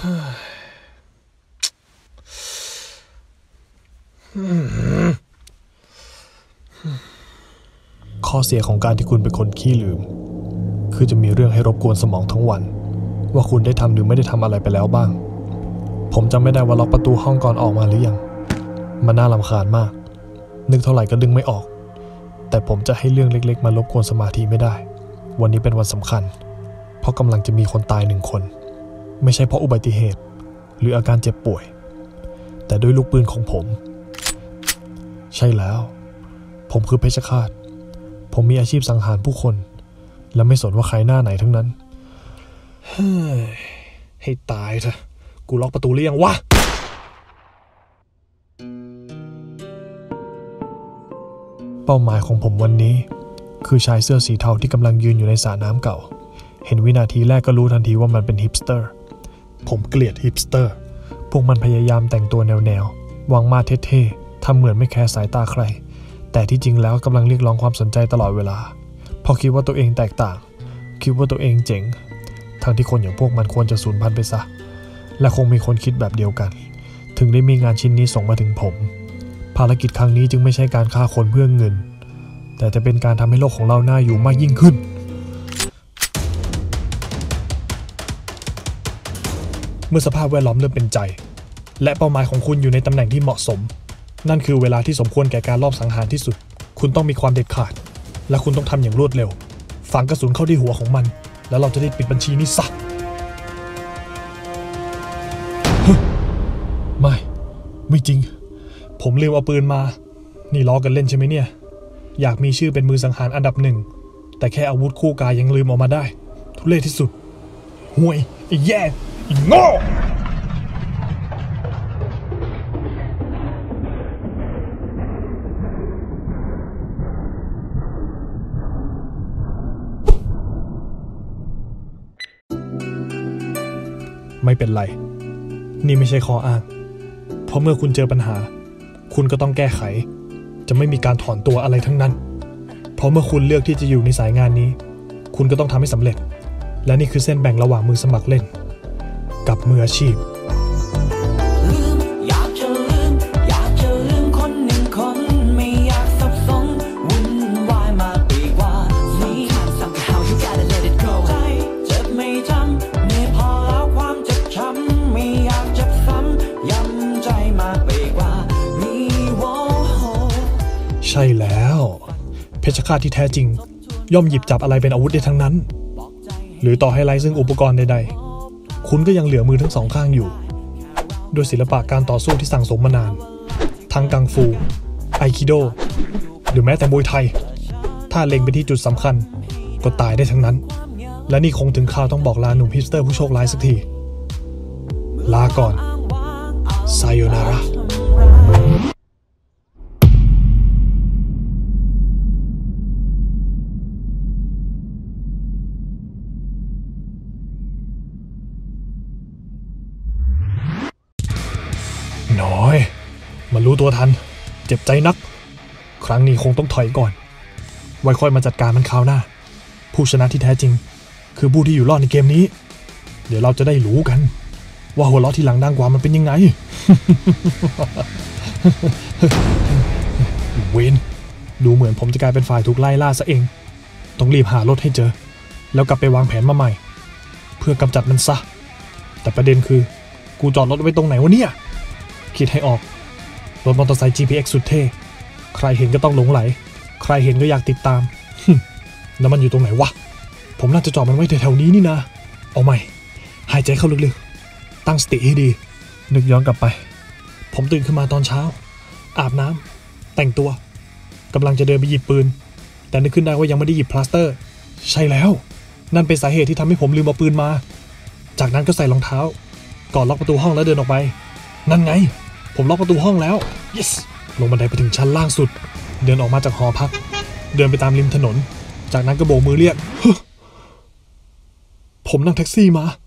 ข้อเสียของการที่คุณเป็นคนขี้ลืมคือจะมีเรื่องให้รบกวนสมองทั้งวันว่าคุณได้ทำหรือไม่ได้ทำอะไรไปแล้วบ้างผมจำไม่ได้ว่าล็อกประตูห้องก่อนออกมาหรือยังมันน่ารำคาญมากนึกเท่าไหร่ก็ดึงไม่ออกแต่ผมจะให้เรื่องเล็กๆมารบกวนสมาธิไม่ได้วันนี้เป็นวันสำคัญเพราะกำลังจะมีคนตาย1 คนไม่ใช่เพราะอุบัติเหตุหรืออาการเจ็บป่วยแต่ด้วยลูกปืนของผมใช่แล้วผมคือเพชฌฆาตผมมีอาชีพสังหารผู้คนและไม่สนว่าใครหน้าไหนทั้งนั้นให้ตายเถอะกูล็อกประตูหรือยังวะเป้าหมายของผมวันนี้คือชายเสื้อสีเทาที่กำลังยืนอยู่ในสระน้ำเก่าเห็นวินาทีแรกก็รู้ทันทีว่ามันเป็นฮิปสเตอร์ผมเกลียดฮิปสเตอร์พวกมันพยายามแต่งตัวแนววางมาเท่ๆทำเหมือนไม่แคร์สายตาใครแต่ที่จริงแล้วกำลังเรียกร้องความสนใจตลอดเวลาพอคิดว่าตัวเองแตกต่างคิดว่าตัวเองเจ๋งทั้งที่คนอย่างพวกมันควรจะสูญพันธุ์ไปซะและคงมีคนคิดแบบเดียวกันถึงได้มีงานชิ้นนี้ส่งมาถึงผมภารกิจครั้งนี้จึงไม่ใช่การฆ่าคนเพื่อเงินแต่จะเป็นการทำให้โลกของเราน่าอยู่มากยิ่งขึ้นเมื่อสภาพแวดล้อมเริ่มเป็นใจและเป้าหมายของคุณอยู่ในตำแหน่งที่เหมาะสมนั่นคือเวลาที่สมควรแก่การลอบสังหารที่สุดคุณต้องมีความเด็ดขาดและคุณต้องทำอย่างรวดเร็วฝังกระสุนเข้าที่หัวของมันแล้วเราจะได้ปิดบัญชีนี้ซะไม่จริงผมลืมเอาปืนมานี่ล้อกันเล่นใช่ไหมเนี่ยอยากมีชื่อเป็นมือสังหารอันดับ1แต่แค่อาวุธคู่กายยังลืมออกมาได้ทุเรศที่สุดห่วยไอ้แย่ไอ้โง่ไม่เป็นไรนี่ไม่ใช่ข้ออ้างเพราะเมื่อคุณเจอปัญหาคุณก็ต้องแก้ไขจะไม่มีการถอนตัวอะไรทั้งนั้นเพราะเมื่อคุณเลือกที่จะอยู่ในสายงานนี้คุณก็ต้องทำให้สำเร็จและนี่คือเส้นแบ่งระหว่างมือสมัครเล่นกับมืออาชีพใช่แล้วเพชฌฆาตที่แท้จริงย่อมหยิบจับอะไรเป็นอาวุธได้ทั้งนั้นหรือต่อให้ไร้ซึ่งอุปกรณ์ใดๆคุณก็ยังเหลือมือทั้งสองข้างอยู่ด้วยศิลปะการต่อสู้ที่สั่งสมมานานทั้งกังฟูไอคิโดหรือแม้แต่มวยไทยถ้าเล็งไปที่จุดสำคัญก็ตายได้ทั้งนั้นและนี่คงถึงคราวต้องบอกลาหนุ่มฮิปสเตอร์ผู้โชคร้ายสักทีลาก่อนไซโยนาระน้อยมารู้ตัวทันเจ็บใจนักครั้งนี้คงต้องถอยก่อนไว้ค่อยมาจัดการมันคราวหน้าผู้ชนะที่แท้จริงคือผู้ที่อยู่รอดในเกมนี้เดี๋ยวเราจะได้รู้กันว่าหัวเราะที่หลังดังกว่ามันเป็นยังไง เวนดูเหมือนผมจะกลายเป็นฝ่ายถูกไล่ล่าซะเองต้องรีบหารถให้เจอแล้วกลับไปวางแผนมาใหม่เพื่อกำจัดมันซะแต่ประเด็นคือกูจอดรถไว้ตรงไหนวะเนี่ยคิดให้ออกรถมอเตอร์ไซค์ GPX สุดเท่ใครเห็นก็ต้องหลงไหลใครเห็นก็อยากติดตามแล้วมันอยู่ตรงไหนวะผมน่าจะจอดมันไว้แถวๆนี้นี่นะเอาใหม่หายใจเข้าลึกๆตั้งสติให้ดีนึกย้อนกลับไปผมตื่นขึ้นมาตอนเช้าอาบน้ำแต่งตัวกำลังจะเดินไปหยิบปืนแต่นึกขึ้นได้ว่ายังไม่ได้หยิบพลาสเตอร์ใช่แล้วนั่นเป็นสาเหตุที่ทำให้ผมลืมเอาปืนมาจากนั้นก็ใส่รองเท้าก่อนล็อกประตูห้องแล้วเดินออกไปนั่นไงผมล็อกประตูห้องแล้ว yes ลงบันไดไปถึงชั้นล่างสุดเดินออกมาจากหอพักเดินไปตามริมถนนจากนั้นก็โบกมือเรียกผมนั่งแท็กซี่มา